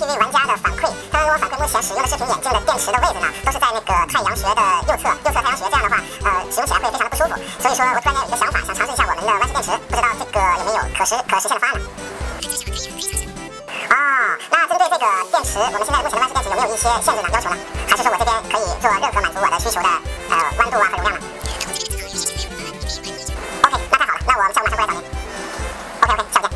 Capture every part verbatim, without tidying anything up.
位玩家的反馈，他们给我反馈目前使用的视频眼镜的电池的位置呢，都是在那个太阳穴的右侧，右侧太阳穴，这样的话，呃，使用起来会非常的不舒服。所以说我突然间有一个想法，想尝试一下我们的弯曲电池，不知道这个有没有可实可实现的方案呢？哦，那针对这个电池，我们现在目前的弯曲电池有没有一些限制呢？要求呢？还是说我这边可以做任何满足我的需求的呃弯度啊和容量呢 ？OK， 那太好了，那我下午马上过来找您。OK OK， 下午见。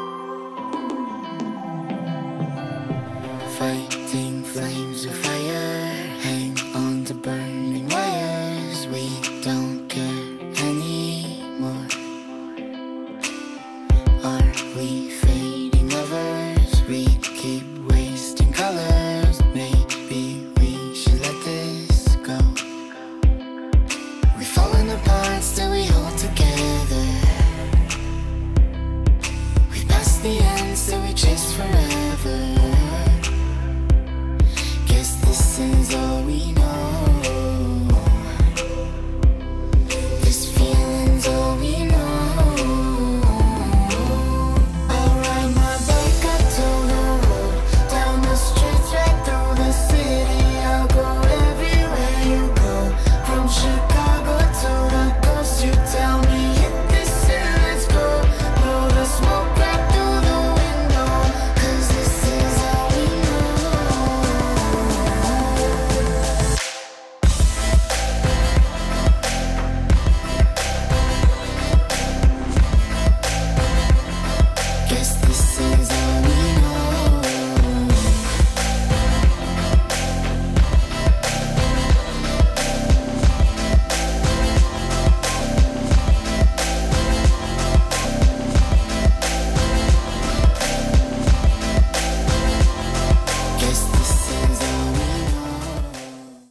Fighting flames of fire.